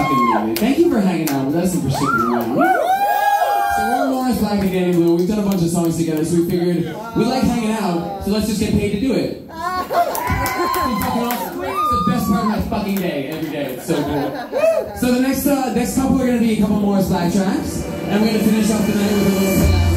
fucking me. Thank you for hanging out with us and for sticking around. So we're Morris Black and Danny Blue. We've done a bunch of songs together, so we figured we like hanging out, so let's just get paid to do it. It's fucking awesome. It's the best part of my fucking day, every day. It's so cool. So the next couple are going to be a couple Morris Black tracks, and we're going to finish off the night with a little